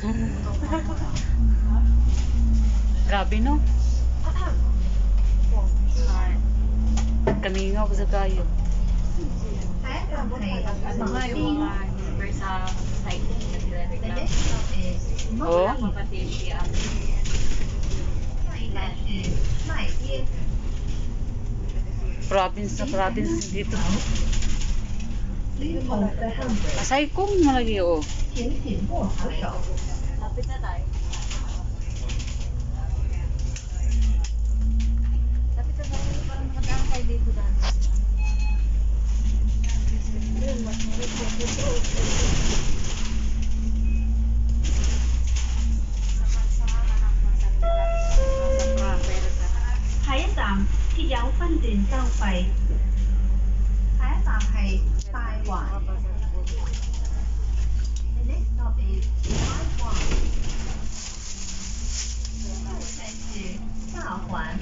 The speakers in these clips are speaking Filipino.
Grabe no? Kamingaw sa kayo. Mga yung mga member sa site nagre-reklamo. Oo. Kapatid siya. Province na province dito. Asay kong malagi o. Lapit na tayo. Lapit na tayo. Parang nakadaan kayo dito dati. The next stop is Taiwan. 下环，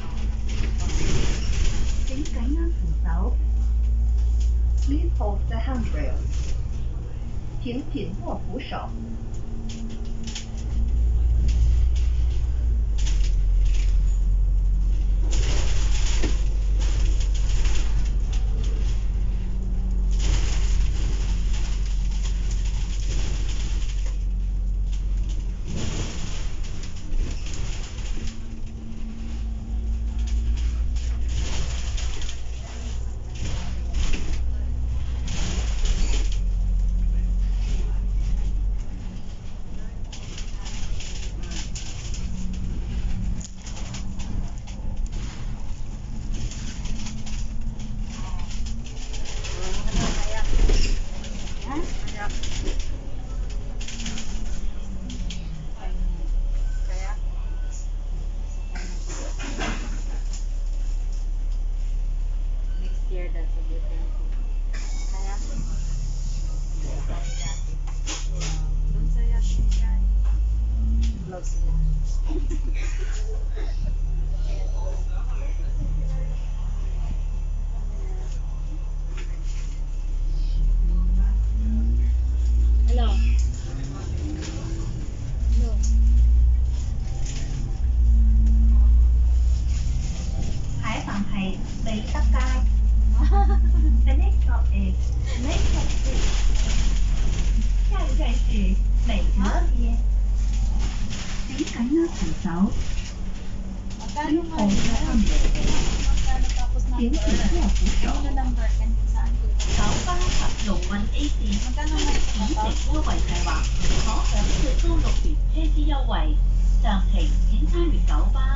請緊握扶手。Please hold the handrail. 請緊握扶手。The next stop is 美德街。下一站是美德街。請緊握扶手。Please hold the handrail. 請緊握扶手。九巴及龍運 A 線轉乘優惠計劃，可享最高6年車資優惠。詳情請參閱九巴。